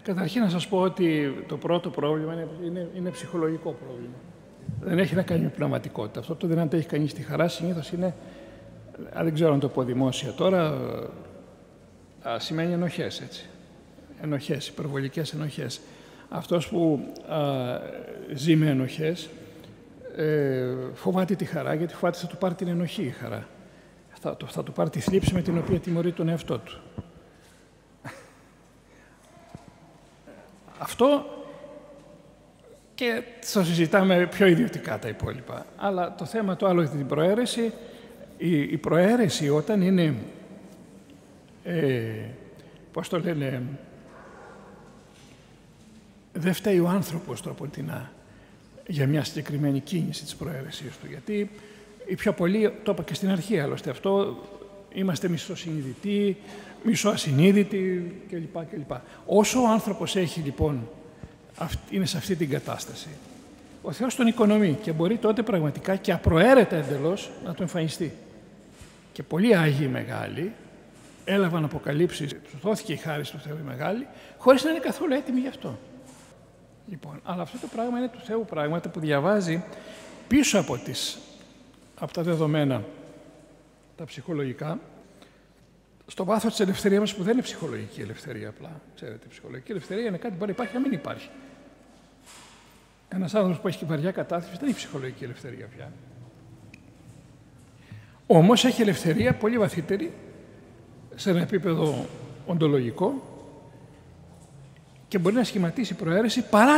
Καταρχήν να σας πω ότι το πρώτο πρόβλημα είναι ψυχολογικό πρόβλημα. Δεν έχει να κάνει με πνευματικότητα. Αυτό το δεν αντέχει κανείς τη χαρά συνήθως είναι, δεν ξέρω αν το πω δημόσια τώρα, σημαίνει ενοχές, έτσι. Ενοχές, υπερβολικές ενοχές. Αυτός που ζει με ενοχές φοβάται τη χαρά, γιατί φοβάται θα του πάρει την ενοχή η χαρά. Θα του πάρει τη θλίψη με την οποία τιμωρεί τον εαυτό του. Αυτό και θα συζητάμε πιο ιδιωτικά τα υπόλοιπα. Αλλά το θέμα το άλλο για την προαίρεση, η προαίρεση όταν είναι, πώς το λένε, δεν φταίει ο άνθρωπος τροποντινά για μια συγκεκριμένη κίνηση της προαίρεσης του. Γιατί οι πιο πολλοί, το είπα και στην αρχή άλλωστε αυτό, είμαστε μισοσυνειδητοί, μισοασυνείδητοι κλπ. Όσο ο άνθρωπος έχει λοιπόν, είναι σε αυτή την κατάσταση, ο Θεός τον οικονομεί και μπορεί τότε πραγματικά και απροαίρετα εντελώς να τον εμφανιστεί. Και πολλοί Άγιοι μεγάλοι έλαβαν αποκαλύψεις, τους δόθηκε η χάρη του Θεού η μεγάλη, χωρίς να είναι καθόλου έτοιμοι γι' αυτό. Λοιπόν, αλλά αυτό το πράγμα είναι του Θεού πράγματα που διαβάζει πίσω από τα δεδομένα τα ψυχολογικά, στο βάθος της ελευθερίας μας που δεν είναι ψυχολογική ελευθερία απλά. Ξέρετε, η ψυχολογική ελευθερία είναι κάτι που μπορεί να υπάρχει, να μην υπάρχει. Ένας άνθρωπος που έχει βαριά κατάθλιψη δεν έχει ψυχολογική ελευθερία πια. Όμως έχει ελευθερία πολύ βαθύτερη σε ένα επίπεδο οντολογικό και μπορεί να σχηματίσει προαίρεση παρά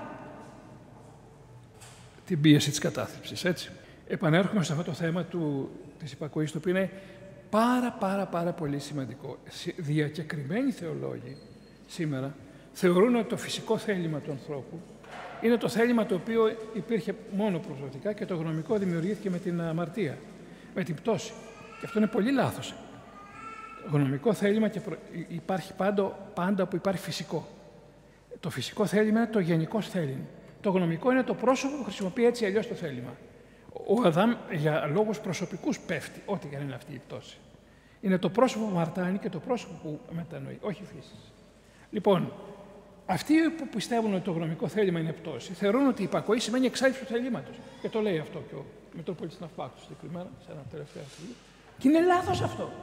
την πίεση της κατάθλιψης, έτσι. Επανέρχομαι σε αυτό το θέμα της υπακοής, το οποίο είναι πάρα πολύ σημαντικό. Διακεκριμένοι θεολόγοι σήμερα θεωρούν ότι το φυσικό θέλημα του ανθρώπου είναι το θέλημα το οποίο υπήρχε μόνο προσωπικά και το γνωμικό δημιουργήθηκε με την αμαρτία, με την πτώση. Και αυτό είναι πολύ λάθος. Γνωμικό θέλημα και υπάρχει πάντα που υπάρχει φυσικό. Το φυσικό θέλημα είναι το γενικό θέλημα. Το γνωμικό είναι το πρόσωπο που χρησιμοποιεί έτσι αλλιώς το θέλημα. Ο Αδάμ για λόγους προσωπικούς πέφτει, ό,τι και αν είναι αυτή η πτώση. Είναι το πρόσωπο που μαρτάνει και το πρόσωπο που μετανοεί, όχι φύσης. Λοιπόν, αυτοί που πιστεύουν ότι το γνωμικό θέλημα είναι πτώση, θεωρούν ότι η υπακοή σημαίνει εξάλληψη του θελήματος. Και το λέει αυτό και ο Μητροπολίτης Ναυπάκτου συγκεκριμένα, σε ένα τελευταίο στιγμή. Και είναι λάθος αυτό.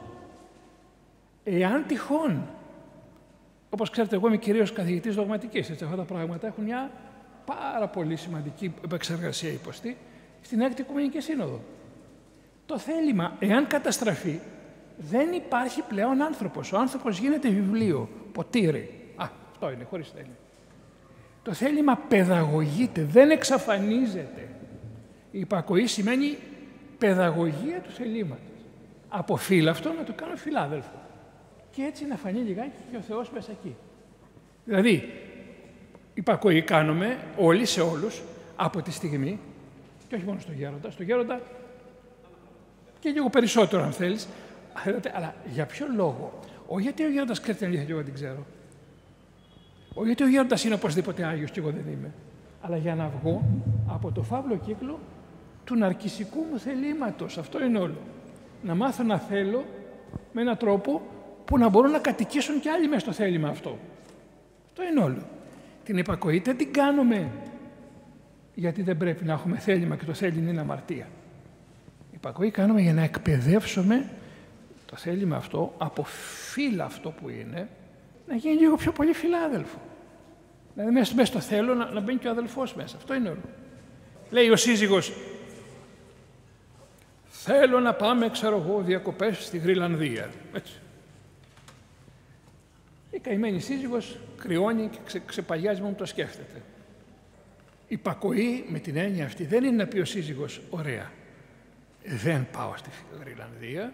Εάν τυχόν, όπως ξέρετε, εγώ είμαι κυρίως καθηγητής δογματικής, έτσι, αυτά τα πράγματα έχουν μια πάρα πολύ σημαντική επεξεργασία υποστή στην Έκτη Οικουμενική Σύνοδο. Το θέλημα, εάν καταστραφεί, δεν υπάρχει πλέον άνθρωπος. Ο άνθρωπος γίνεται βιβλίο, ποτήρι. Αυτό είναι, χωρίς θέλημα. Το θέλημα παιδαγωγείται, δεν εξαφανίζεται. Η υπακοή σημαίνει παιδαγωγία του θελήματος. Από φύλαυτο να το κάνω φιλάδελφο. Και έτσι να φανεί λιγάκι και ο Θεός μέσα εκεί. Δηλαδή, υπακοή κάνουμε όλοι σε όλους από τη στιγμή, και όχι μόνο στο γέροντα και λίγο περισσότερο αν θέλεις, αλλά για ποιο λόγο? Όχι γιατί ο γέροντας ξέρει την αλήθεια και εγώ την ξέρω. Όχι γιατί ο γέροντας είναι οπωσδήποτε Άγιος και εγώ δεν είμαι. Αλλά για να βγω από το φαύλο κύκλο του ναρκισσικού μου θελήματος. Αυτό είναι όλο. Να μάθω να θέλω με έναν τρόπο που να μπορούν να κατοικήσουν και άλλοι μέσα στο θέλημα αυτό. Αυτό είναι όλο. Την υπακοή δεν την κάνουμε γιατί δεν πρέπει να έχουμε θέλημα και το θέλημα είναι αμαρτία. Υπακοή κάνουμε για να εκπαιδεύσουμε το θέλημα αυτό από φύλλα αυτό που είναι να γίνει λίγο πιο πολύ φιλάδελφο. Δηλαδή μέσα στο θέλω να μπαίνει και ο αδελφός μέσα. Αυτό είναι όλο. Λέει ο σύζυγος, θέλω να πάμε, ξέρω εγώ, διακοπές στη Γροιλανδία. Έτσι. Η καημένη σύζυγος κρυώνει και ξεπαγιάζει μόνο το σκέφτεται. Υπακοή με την έννοια αυτή δεν είναι να πει ο σύζυγος, ωραία, δεν πάω στη Γροιλανδία,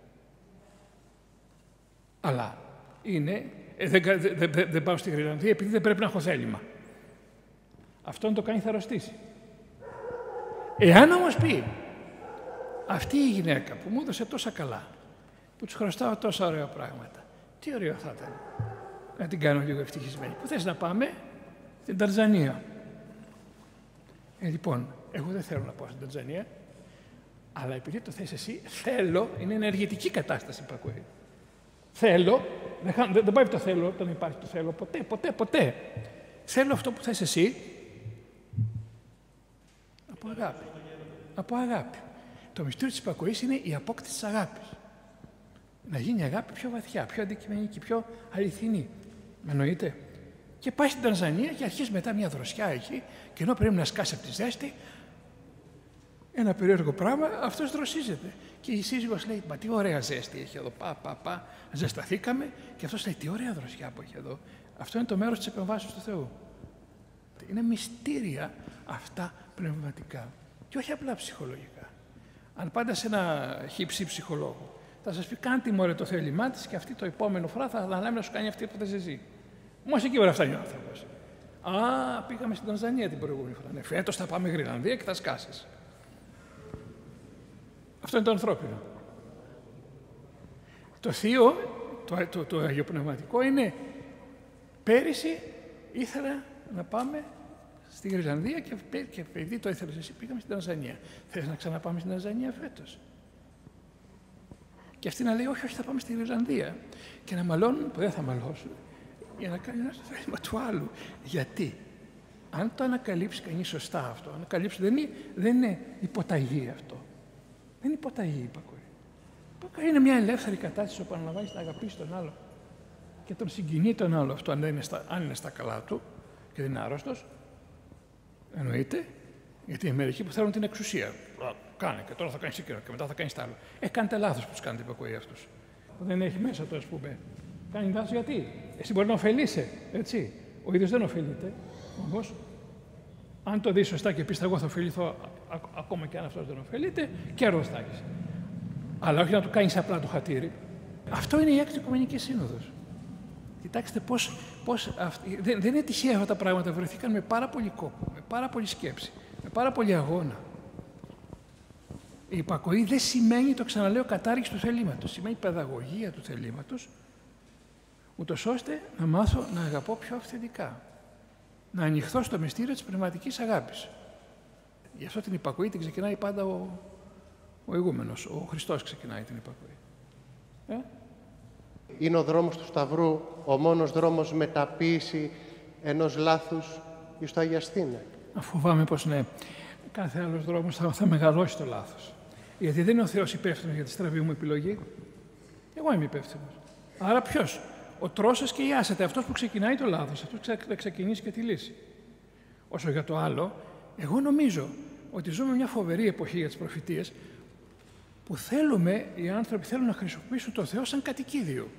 αλλά είναι, δεν πάω στη Γροιλανδία επειδή δεν πρέπει να έχω θέλημα. Αυτό να το κάνει θα αρρωστήσει. Εάν όμως πει, αυτή η γυναίκα που μου έδωσε τόσα καλά, που τους χρωστάω τόσα ωραία πράγματα, τι ωραίο θα ήταν να την κάνω λίγο ευτυχισμένη. Πού θες να πάμε? Στην Τανζανία. Λοιπόν, εγώ δεν θέλω να πάω στην Τανζανία, αλλά επειδή το θες εσύ, θέλω, είναι ενεργητική κατάσταση υπακοή. Θέλω Δεν πάει το θέλω όταν υπάρχει το θέλω. Ποτέ. Θέλω αυτό που θες εσύ από αγάπη. Από αγάπη. Το μυστήριο της υπακοής είναι η απόκτηση της αγάπης. Να γίνει η αγάπη πιο βαθιά, πιο αντικειμενική, πιο αληθινή. Με εννοείτε. Και πάει στην Τανζανία και αρχίζει μετά μια δροσιά εκεί, και ενώ πρέπει να σκάσει από τη ζέστη, ένα περίεργο πράγμα, αυτός δροσίζεται. Και η σύζυγος λέει: μα τι ωραία ζέστη έχει εδώ. Ζεσταθήκαμε, και αυτός λέει: τι ωραία δροσιά που έχει εδώ. Αυτό είναι το μέρος της επεμβάσεως του Θεού. Είναι μυστήρια αυτά πνευματικά. Και όχι απλά ψυχολογικά. Αν πάτε σε ένα χύψη ψυχολόγο, θα σας πει: κάντε μωρέ το θέλημά της, και αυτή το επόμενο φορά θα αναλάβει να σου κάνει αυτή που θες εσύ. Όμως εκεί μπορεί να φτάνει ο άνθρωπος. Πήγαμε στην Τανζανία την προηγούμενη φορά. Ναι, φέτος θα πάμε Γρυλανδία και θα σκάσεις. Αυτό είναι το ανθρώπινο. Το θείο, το αγιοπνευματικό είναι: πέρυσι ήθελα να πάμε στη Γρυλανδία και επειδή το ήθελες εσύ, πήγαμε στην Τανζανία. Θες να ξαναπάμε στην Τανζανία φέτος? Και αυτή να λέει: όχι, θα πάμε στη Γρυλανδία. Και να μαλώνουν που δεν θα μαλώσουν, για να κάνει ένα στο θέλημα του άλλου. Γιατί, αν το ανακαλύψει κανείς σωστά αυτό, δεν είναι υποταγή αυτό. Δεν είναι υποταγή η υπακοή. Η υπακοή είναι μια ελεύθερη κατάσταση όπου αναλαμβάνει να αγαπήσει τον άλλο και τον συγκινεί τον άλλο. Αυτό αν είναι στα καλά του και δεν είναι άρρωστος, εννοείται, γιατί είναι μερικοί που θέλουν την εξουσία. Κάνε και τώρα θα κάνει εκείνο και μετά θα κάνει τ' άλλο. Κάνετε λάθος που τους κάνετε υπακοή αυτούς. Δεν έχει μέσα το, ας πούμε. Κάνει λάθος γιατί? Εσύ μπορεί να ωφελείσαι, έτσι. Ο ίδιος δεν ωφελείται. Όμως, αν το δεις σωστά και πεις εγώ θα ωφεληθώ, ακόμα και αν αυτός δεν ωφελείται, κέρδος θα έχεις. Αλλά όχι να του κάνεις απλά το χατήρι. Αυτό είναι η Έκτη Οικουμενική Σύνοδος. Κοιτάξτε δεν είναι τυχαία αυτά τα πράγματα. Βρεθήκαν με πάρα πολύ κόπο, με πάρα πολύ σκέψη, με πάρα πολύ αγώνα. Η υπακοή δεν σημαίνει, το ξαναλέω, κατάργηση του θελήματος. Σημαίνει παιδαγωγία του θελήματος, ούτως ώστε να μάθω να αγαπώ πιο αυθεντικά. Να ανοιχθώ στο μυστήριο της πνευματικής αγάπης. Γι' αυτό την υπακοή την ξεκινάει πάντα ο ηγούμενος. Ο Χριστός ξεκινάει την υπακοή. Είναι ο δρόμος του Σταυρού ο μόνος δρόμος μεταποίηση ενός λάθους εις το αγιαστήνε? Φοβάμαι πως ναι. Κάθε άλλος δρόμος θα μεγαλώσει το λάθος. Γιατί δεν είναι ο Θεός υπεύθυνος για τη στραβή μου επιλογή. Εγώ είμαι υπεύθυνος. Άρα ποιος? Ο τρώσας και η άσεται. Αυτός που ξεκινάει το λάθος. Αυτός θα ξεκινήσει και τη λύση. Όσο για το άλλο, εγώ νομίζω ότι ζούμε μια φοβερή εποχή για τις προφητείες που οι άνθρωποι θέλουν να χρησιμοποιήσουν το Θεό σαν κατοικίδιο.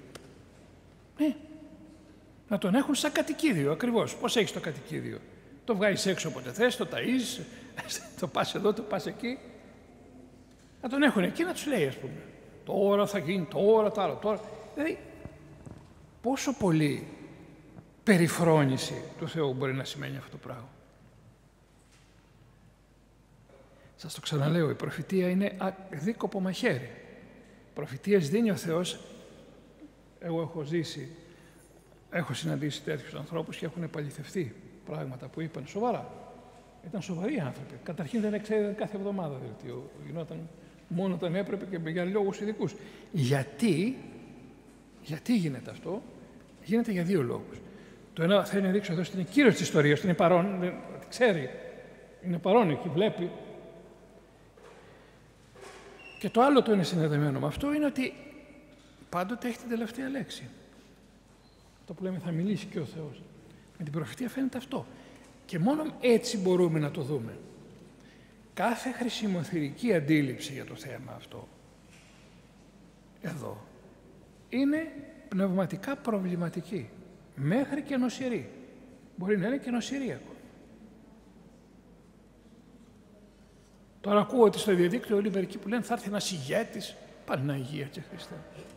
Να τον έχουν σαν κατοικίδιο, ακριβώς. Πώς έχεις το κατοικίδιο? Το βγάζεις έξω όποτε θες, το ταΐζεις, το πας εδώ, το πας εκεί. Να τον έχουν εκεί, να τους λέει, ας πούμε. Τώρα θα γίνει, τώρα, το άλλο, τώρα. Δηλαδή, πόσο πολύ περιφρόνηση του Θεού μπορεί να σημαίνει αυτό το πράγμα. Σας το ξαναλέω, η προφητεία είναι δίκοπο μαχαίρι. Προφητείες δίνει ο Θεός. Εγώ έχω συναντήσει τέτοιους ανθρώπους και έχουν επαληθευτεί πράγματα που είπαν σοβαρά. Ήταν σοβαροί άνθρωποι. Καταρχήν δεν εξέδιδαν κάθε εβδομάδα δελτίο. Γινόταν μόνο όταν έπρεπε και για λόγους ειδικούς. Γιατί γίνεται αυτό? Γίνεται για δύο λόγους. Το ένα θέλει να δείξει ο Θεός ότι είναι κύριος της ιστορίας, ότι είναι παρόν, ξέρει, είναι παρόν εκεί, βλέπει. Και το άλλο το είναι συνδεδεμένο με αυτό είναι ότι πάντοτε έχει την τελευταία λέξη. Αυτό που λέμε θα μιλήσει και ο Θεός. Με την προφητεία φαίνεται αυτό. Και μόνο έτσι μπορούμε να το δούμε. Κάθε χρησιμοθυρική αντίληψη για το θέμα αυτό, εδώ, είναι πνευματικά προβληματική. Μέχρι και νοσηρή. Μπορεί να είναι και νοσηρή ακόμα. Τώρα ακούω ότι στο διαδίκτυο όλοι μερικοί που λένε θα έρθει ένας ηγέτης. Παναγία και Χριστέ.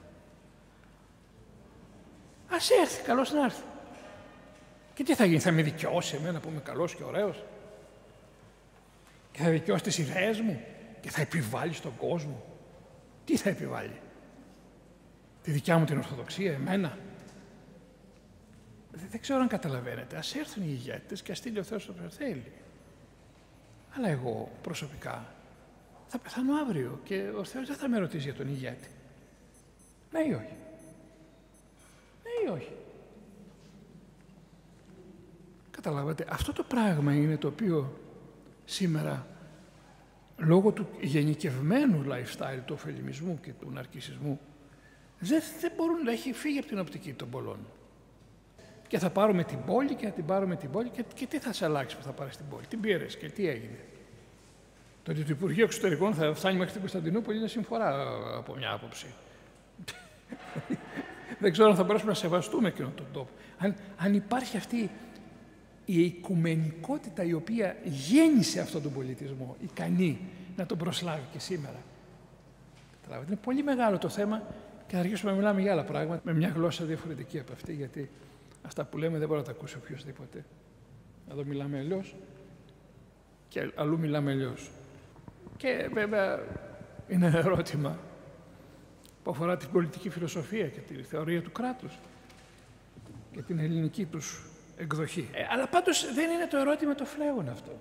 Ας έρθει, καλώς να έρθει. Και τι θα γίνει, θα με δικαιώσει εμένα που είμαι καλός και ωραίος? Και θα δικαιώσει τις ιδέες μου και θα επιβάλλει στον κόσμο? Τι θα επιβάλλει? Τη δικιά μου την Ορθοδοξία, εμένα? Δεν ξέρω αν καταλαβαίνετε. Ας έρθουν οι ηγέτες και ας στείλει ο Θεός όποιον θέλει. Αλλά εγώ προσωπικά θα πεθάνω αύριο και ο Θεός δεν θα με ρωτήσει για τον ηγέτη. Ναι ή όχι? ή όχι? Καταλάβατε, αυτό το πράγμα είναι το οποίο σήμερα, λόγω του γενικευμένου lifestyle του ωφελημισμού και του ναρκισσισμού, δεν μπορούν να έχει φύγει από την οπτική των πολλών. Και θα πάρουμε την πόλη και θα την πάρουμε την πόλη και τι θα σε αλλάξει που θα πάρεις την πόλη? Την πήρες και τι έγινε? Το ότι το Υπουργείο Εξωτερικών θα φτάνει μέχρι την Κωνσταντινούπολη είναι συμφορά από μια άποψη. Δεν ξέρω αν θα μπορέσουμε να σεβαστούμε εκείνον τον τόπο. Αν υπάρχει αυτή η οικουμενικότητα η οποία γέννησε αυτόν τον πολιτισμό, ικανή να τον προσλάβει και σήμερα. Είναι πολύ μεγάλο το θέμα και θα αρχίσουμε να μιλάμε για άλλα πράγματα με μια γλώσσα διαφορετική από αυτή, γιατί αυτά που λέμε δεν μπορεί να τα ακούσει οποιοδήποτε. Εδώ μιλάμε αλλιώς και αλλού μιλάμε αλλιώς. Και βέβαια είναι ένα ερώτημα που αφορά την πολιτική φιλοσοφία και τη θεωρία του κράτους και την ελληνική τους εκδοχή. Αλλά πάντως δεν είναι το ερώτημα το φλέγον αυτό.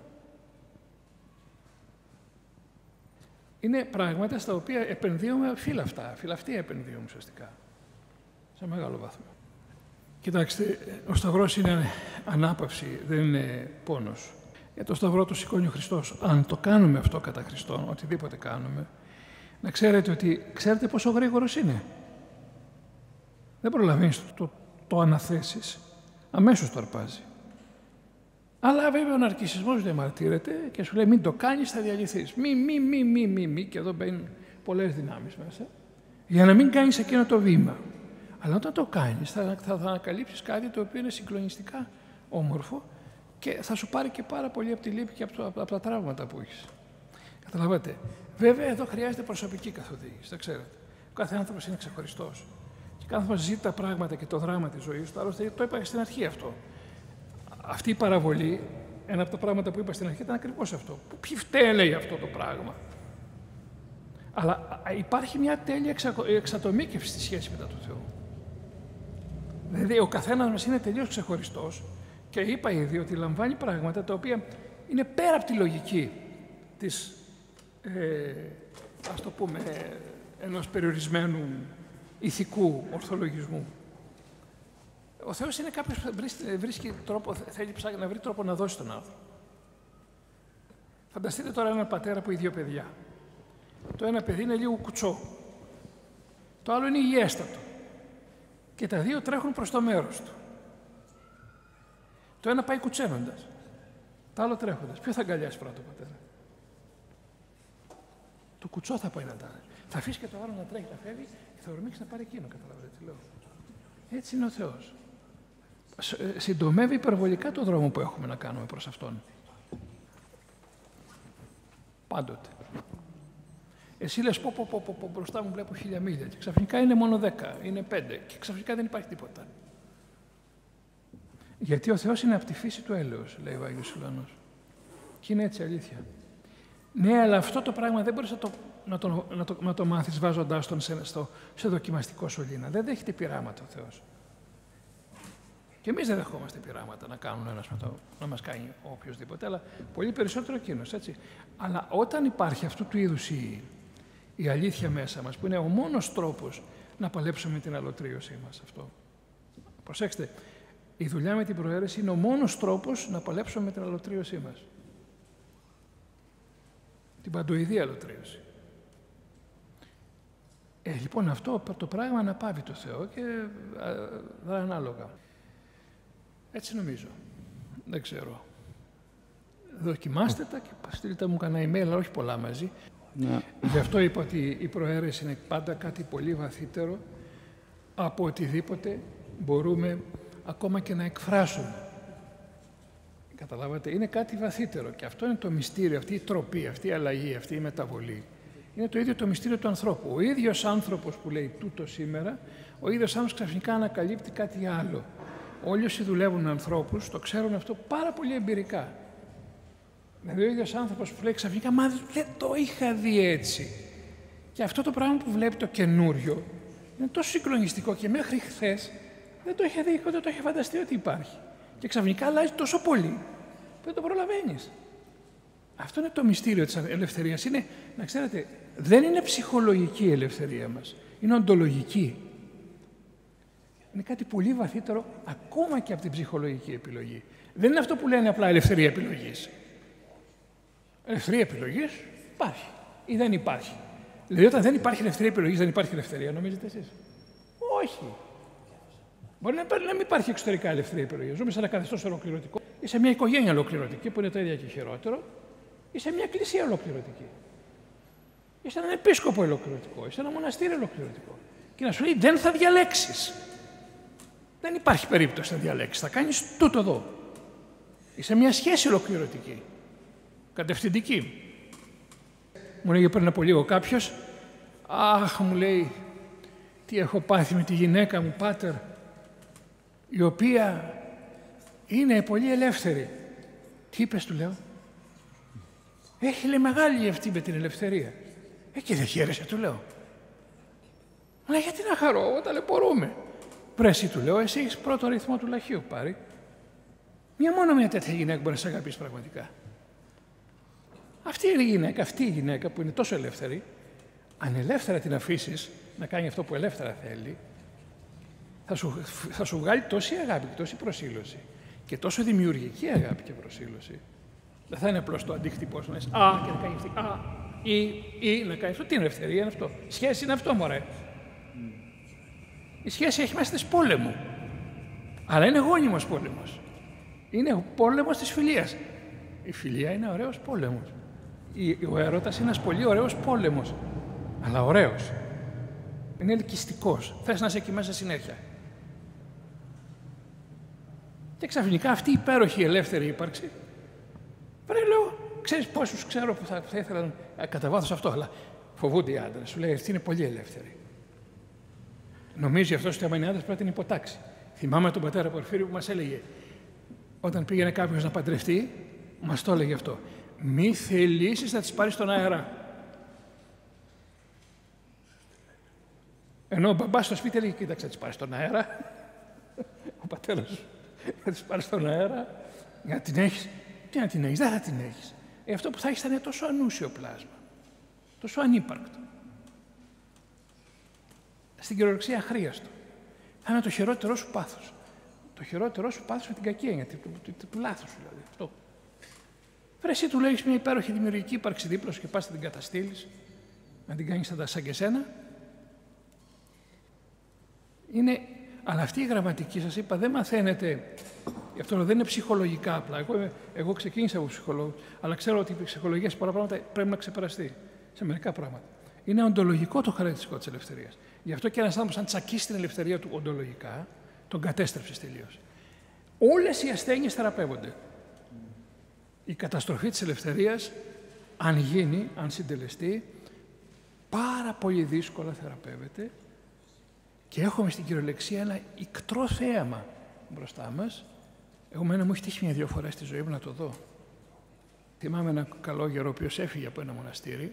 Είναι πράγματα στα οποία επενδύουμε φύλαυτα. Φυλαυτία επενδύουμε ουσιαστικά. Σε μεγάλο βαθμό. Κοιτάξτε, ο Σταυρός είναι ανάπαυση, δεν είναι πόνος. Για το Σταυρό το σηκώνει ο Χριστός. Αν το κάνουμε αυτό κατά Χριστόν, οτιδήποτε κάνουμε, να ξέρετε ότι ξέρετε πόσο γρήγορος είναι. Δεν προλαβαίνεις το αναθέσεις. Αμέσως το αρπάζει. Αλλά βέβαια ο ναρκισσισμός διαμαρτύρεται και σου λέει μην το κάνεις, θα διαλυθείς. Μη, και εδώ μπαίνουν πολλές δυνάμεις μέσα, για να μην κάνεις εκείνο το βήμα. Αλλά όταν το κάνεις θα ανακαλύψεις κάτι το οποίο είναι συγκλονιστικά όμορφο και θα σου πάρει και πάρα πολύ από τη λύπη και από τα τραύματα που έχεις. Καταλαβαίνετε. Βέβαια εδώ χρειάζεται προσωπική καθοδήγηση, τα ξέρετε. Ο κάθε άνθρωπος είναι ξεχωριστός. Και κάθε άνθρωπος ζει τα πράγματα και το δράμα της ζωής του. Άλλωστε το είπα στην αρχή αυτό. Αυτή η παραβολή, ένα από τα πράγματα που είπα στην αρχή ήταν ακριβώς αυτό. Ποιοι φταίνε για αυτό το πράγμα? Αλλά υπάρχει μια τέλεια εξατομίκευση στη σχέση μετά τον Θεό. Δηλαδή ο καθένας μας είναι τελείως ξεχωριστός και είπα ήδη ότι λαμβάνει πράγματα τα οποία είναι πέρα από τη λογική της, ας το πούμε, ενός περιορισμένου ηθικού ορθολογισμού. Ο Θεός είναι κάποιος που βρίσκει τρόπο, θέλει να βρει τρόπο να δώσει τον άνθρωπο. Φανταστείτε τώρα έναν πατέρα που έχει δύο παιδιά. Το ένα παιδί είναι λίγο κουτσό. Το άλλο είναι υγιέστατο. Και τα δύο τρέχουν προς το μέρος του. Το ένα πάει κουτσένοντας. Το άλλο τρέχοντας. Ποιο θα αγκαλιάσει πρώτο, πατέρα? Το κουτσό θα πάει να τα. Θα αφήσει και το άλλο να τρέχει, να φεύγει και θα ορμήξει να πάρει εκείνο. Καταλαβαίνετε τι λέω? Έτσι είναι ο Θεός. Συντομεύει υπερβολικά το δρόμο που έχουμε να κάνουμε προς Αυτόν. Πάντοτε. Εσύ λες πω, μπροστά μου βλέπω 1000 μίλια και ξαφνικά είναι μόνο 10, είναι 5 και ξαφνικά δεν υπάρχει τίποτα. Γιατί ο Θεός είναι από τη φύση του έλεος, λέει ο Άγιος Ουλανός. Και είναι έτσι αλήθεια. Ναι, αλλά αυτό το πράγμα δεν μπορείς να το μάθεις βάζοντάς τον σε δοκιμαστικό σωλήνα. Δεν δέχεται πειράματα ο Θεός. Και εμείς δεν δεχόμαστε πειράματα να κάνουν ένας να μας κάνει οποιοδήποτε, αλλά πολύ περισσότερο εκείνος, έτσι. Αλλά όταν υπάρχει αυτού του είδους η αλήθεια μέσα μας, που είναι ο μόνος τρόπος να παλέψουμε την αλωτρίωσή μας αυτό. Προσέξτε, η δουλειά με την προαίρεση είναι ο μόνος τρόπος να παλέψουμε με την αλωτρίωσή μας. Την παντοειδή αλωτρίωση. Λοιπόν, αυτό το πράγμα αναπαύει το Θεό και δρά ανάλογα. Έτσι νομίζω. Δεν ξέρω. Δοκιμάστε τα και στείλτε μου κανένα email, αλλά όχι πολλά μαζί. Ναι. Γι' αυτό είπα ότι η προαίρεση είναι πάντα κάτι πολύ βαθύτερο από οτιδήποτε μπορούμε ακόμα και να εκφράσουμε. Καταλάβατε, είναι κάτι βαθύτερο και αυτό είναι το μυστήριο, αυτή η τροπή, αυτή η αλλαγή, αυτή η μεταβολή. Είναι το ίδιο το μυστήριο του ανθρώπου. Ο ίδιος άνθρωπος που λέει τούτο σήμερα, ο ίδιος άνθρωπος ξαφνικά ανακαλύπτει κάτι άλλο. Όλοι όσοι δουλεύουν με ανθρώπους το ξέρουν αυτό πάρα πολύ εμπειρικά. Δηλαδή ο ίδιος άνθρωπος που λέει ξαφνικά «Μα δεν το είχα δει έτσι». Και αυτό το πράγμα που βλέπει το καινούριο είναι τόσο συγκλονιστικό και μέχρι χθες δεν το είχε δει, δεν το είχε φανταστεί ότι υπάρχει. Και ξαφνικά αλλάζει τόσο πολύ που δεν το προλαβαίνεις. Αυτό είναι το μυστήριο της ελευθερίας. Είναι, να ξέρετε, δεν είναι ψυχολογική η ελευθερία μας. Είναι οντολογική. Είναι κάτι πολύ βαθύτερο ακόμα και από την ψυχολογική επιλογή. Δεν είναι αυτό που λένε απλά ελευθερία επιλογής. Ελευθερία επιλογής υπάρχει ή δεν υπάρχει. Δηλαδή, όταν δεν υπάρχει ελευθερία επιλογής, δεν υπάρχει ελευθερία, νομίζετε εσείς? Όχι. Μπορεί να μην υπάρχει εξωτερικά ελευθερία επιλογής. Ζούμε σε ένα καθεστώς ολοκληρωτικό ή σε μια οικογένεια ολοκληρωτική που είναι το ίδιο και χειρότερο, ή σε μια εκκλησία ολοκληρωτική. Ή σε έναν επίσκοπο ολοκληρωτικό, ή σε ένα μοναστήρι ολοκληρωτικό. Και να σου λέει: δεν θα διαλέξεις. Δεν υπάρχει περίπτωση να διαλέξεις. Θα κάνεις τούτο εδώ. Ή σε μια σχέση ολοκληρωτική. Κατευθυντική. Μου λέγε πριν από λίγο κάποιος: αχ, μου λέει, τι έχω πάθει με τη γυναίκα μου, πάτερ, η οποία είναι πολύ ελεύθερη. Τι είπες, του λέω? Έχει, λέει, μεγάλη αυτή με την ελευθερία. Και δεν χαίρεσαι, του λέω. Αλλά γιατί να χαρώ, ταλαιπωρούμε. Πρέσι, του λέω, εσύ έχεις πρώτο αριθμό του λαχείου πάρει. Μόνο μια τέτοια γυναίκα μπορεί να σε αγαπήσει πραγματικά. Αυτή η γυναίκα που είναι τόσο ελεύθερη, αν ελεύθερα την αφήσεις να κάνει αυτό που ελεύθερα θέλει, θα σου βγάλει τόση αγάπη και τόση προσήλωση και τόσο δημιουργική αγάπη και προσήλωση. Δεν θα είναι απλώς το αντίκτυπο να λες «Α» και να κάνει αυτή «Α» ή να κάνει αυτό. Τι είναι ελευθερία, είναι αυτό. Σχέση είναι αυτό, μωρέ. Η σχέση έχει μέσα της πόλεμο. Αλλά είναι γόνιμος πόλεμος. Είναι πόλεμος της φιλίας. Η φιλία είναι ωραίος πόλεμος. Ο έρωτας είναι ένας πολύ ωραίος πόλεμος. Αλλά ωραίος. Είναι ελκυστικός. Θες να είσαι εκεί μέσα συνέχεια. Και ξαφνικά αυτή η υπέροχη ελεύθερη ύπαρξη, λέω, ξέρεις πόσους ξέρω που θα ήθελαν κατά βάθος αυτό, αλλά φοβούνται οι άντρες. Σου λέει, αυτή είναι πολύ ελεύθερη. Νομίζει αυτός ότι άμα είναι άντρας πρέπει να την υποτάξει. Θυμάμαι τον πατέρα Πορφύριο που μας έλεγε, όταν πήγαινε κάποιος να παντρευτεί, μας το έλεγε αυτό. Μη θελήσεις να τις πάρεις στον αέρα. Ενώ ο μπαμπάς στο σπίτι έλεγε, κοίταξε, να τις πάρεις στον αέρα. Ο πατέρας, να τις πάρεις στον αέρα, για να την έχεις. Τι να την έχεις, δεν θα την έχεις. Αυτό που θα έχεις θα είναι τόσο ανούσιο πλάσμα, τόσο ανύπαρκτο. Στην κυριολεξία αχρίαστο. Θα είναι το χειρότερό σου πάθος. Το χειρότερό σου πάθος με την κακή έννοια, του λάθους δηλαδή. Αυτό. Βρε, εσύ του λέγεις μια υπέροχη δημιουργική ύπαρξη δίπλα σου και πας να την καταστήλεις, να την κάνεις σαν και σένα. Είναι, αλλά αυτή η γραμματική, σας είπα, δεν μαθαίνεται. Γι' αυτό δεν είναι ψυχολογικά απλά. Εγώ ξεκίνησα από ψυχολόγο, αλλά ξέρω ότι η ψυχολογία σε πολλά πράγματα πρέπει να ξεπεραστεί. Σε μερικά πράγματα. Είναι οντολογικό το χαρακτηριστικό της ελευθερίας. Γι' αυτό και ένας άνθρωπος, αν τσακίσει την ελευθερία του οντολογικά, τον κατέστρεψε τελείως. Όλες οι ασθένειες θεραπεύονται. Η καταστροφή της ελευθερίας, αν γίνει, αν συντελεστεί, πάρα πολύ δύσκολα θεραπεύεται και έχουμε στην κυριολεξία ένα ικτρό θέαμα μπροστά μας. Εμένα μου έχει τύχει μια-δυο φορές στη ζωή μου να το δω. Θυμάμαι ένα καλό γερό, ο οποίος έφυγε από ένα μοναστήρι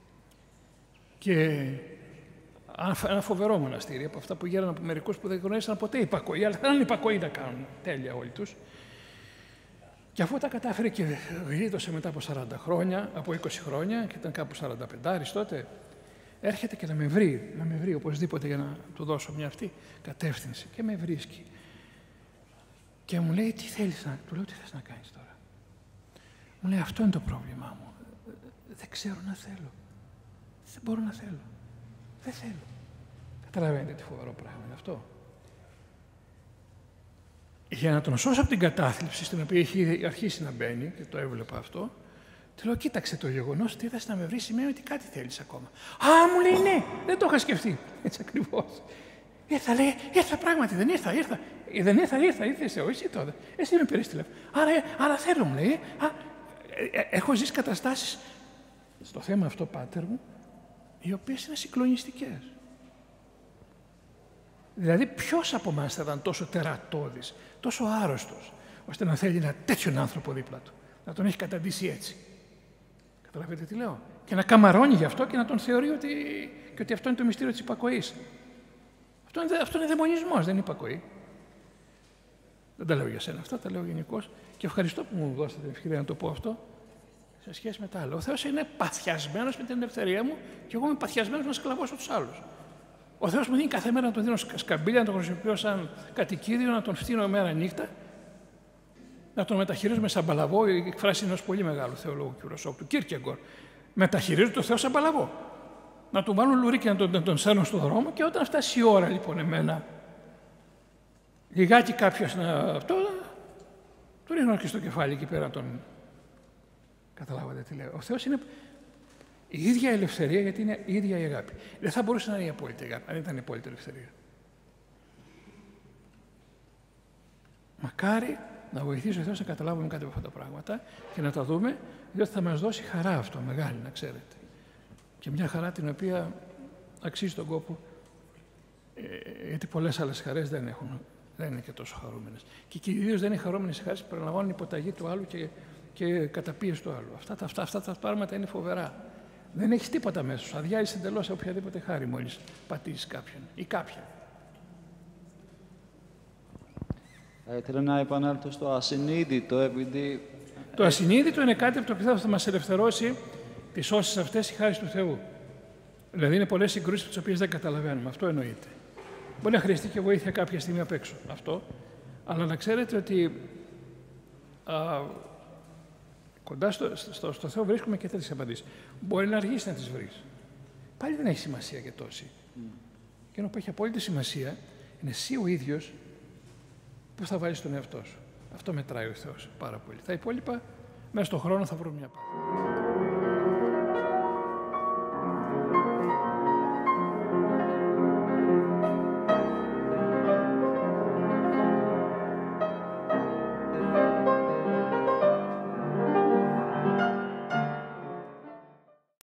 και ένα φοβερό μοναστήρι, από αυτά που γέραν από μερικούς που δεν γνωρίσαν ποτέ υπακοή, αλλά δεν είναι υπακοή να κάνουν τέλεια όλοι τους. Και αφού τα κατάφερε και γλίτωσε μετά από 40 χρόνια, από 20 χρόνια, και ήταν κάπου 45 τότε, έρχεται και να με βρει οπωσδήποτε για να του δώσω μια αυτή κατεύθυνση. Και με βρίσκει. Και μου λέει, τι θέλεις να... Του λέω, τι θες να κάνεις τώρα? Μου λέει, αυτό είναι το πρόβλημά μου. Δεν ξέρω να θέλω. Δεν μπορώ να θέλω. Δεν θέλω. Καταλαβαίνετε τι φοβερό πράγμα είναι αυτό? Για να τον σώσω από την κατάθλιψη στην οποία έχει αρχίσει να μπαίνει, και το έβλεπα αυτό, του λέω, κοίταξε το γεγονός ότι είδες να με βρει σημαίνει ότι κάτι θέλεις ακόμα. Α, μου λέει, ναι, δεν το είχα σκεφτεί. Έτσι ακριβώς. Ήρθα πράγματι, δεν ήρθα. Δεν ήρθα εσύ τότε. Εσύ με πήρες τηλέφωνο. Άρα θέλω, μου λέει. Έχω ζήσει καταστάσεις στο θέμα αυτό, πάτερ μου, οι οποίες είναι συγκλονιστικές. Δηλαδή, ποιος από εμάς θα ήταν τόσο τερατώδης, τόσο άρρωστος, ώστε να θέλει ένα τέτοιον άνθρωπο δίπλα του, να τον έχει καταντήσει έτσι. Καταλαβαίνετε τι λέω? Και να καμαρώνει γι' αυτό και να τον θεωρεί ότι αυτό είναι το μυστήριο της υπακοής. Αυτό είναι δαιμονισμός, δεν είναι υπακοή. Δεν τα λέω για σένα αυτά, τα λέω γενικώς. Και ευχαριστώ που μου δώσατε την ευκαιρία να το πω αυτό σε σχέση με τα άλλα. Ο Θεός είναι παθιασμένος με την ελευθερία μου και εγώ είμαι παθιασμένος να σκλαβώσω τους άλλους. Ο Θεός μου δίνει κάθε μέρα να τον δίνω σκαμπίλια, να τον χρησιμοποιώ σαν κατοικίδιο, να τον φτύνω μέρα νύχτα, να τον μεταχειρίζομαι σαν παλαβό. Η εκφράση ενός πολύ μεγάλου θεολόγου και φιλοσόφου, του Κίρκεγκορ. Μεταχειρίζω το Θεό σαν παλαβό. Να του βάλουν λουρίκι, να τον σέρνω στον δρόμο και όταν φτάσει η ώρα λοιπόν εμένα, λιγάκι κάποιος να αυτό, του ρίχνω και στο κεφάλι εκεί πέρα τον. Καταλάβατε τι λέω. Ο Θεός είναι η ίδια ελευθερία, γιατί είναι η ίδια η αγάπη. Δεν θα μπορούσε να είναι η απόλυτη αγάπη, αν ήταν η απόλυτη ελευθερία. Μακάρι να βοηθήσει ο Θεός να καταλάβουμε κάτι από αυτά τα πράγματα και να τα δούμε, διότι θα μας δώσει χαρά αυτό, μεγάλη, να ξέρετε. Και μια χαρά την οποία αξίζει τον κόπο, γιατί πολλές άλλες χαρές δεν είναι και τόσο χαρούμενες. Και κυρίως δεν είναι χαρούμενες οι χαρές που περιλαμβάνουν υποταγή του άλλου και καταπίεση του άλλου. Αυτά τα πράγματα είναι φοβερά. Δεν έχεις τίποτα μέσα σου. Αδειάζεις εντελώς οποιαδήποτε χάρη μόλις πατήσεις κάποιον ή κάποια. Θέλω να επανέλθω στο ασυνείδητο, επειδή... Το ασυνείδητο είναι κάτι από το οποίο θα μας ελευθερώσει τις όσεις αυτές η χάρη του Θεού. Δηλαδή είναι πολλές συγκρούσεις τις οποίες δεν καταλαβαίνουμε. Αυτό εννοείται. Μπορεί να χρειαστεί και βοήθεια κάποια στιγμή απ' έξω. Αυτό. Αλλά να ξέρετε ότι κοντά στο Θεό βρίσκουμε και τέτοιες απαντήσεις. Μπορεί να αργήσει να τις βρεις. Πάλι δεν έχει σημασία και τόση. Και ενώ που έχει απόλυτη σημασία, είναι εσύ ο ίδιος που θα βάλεις τον εαυτό σου. Αυτό μετράει ο Θεός πάρα πολύ. Τα υπόλοιπα μέσα στον χρόνο θα βρουν μια πάση.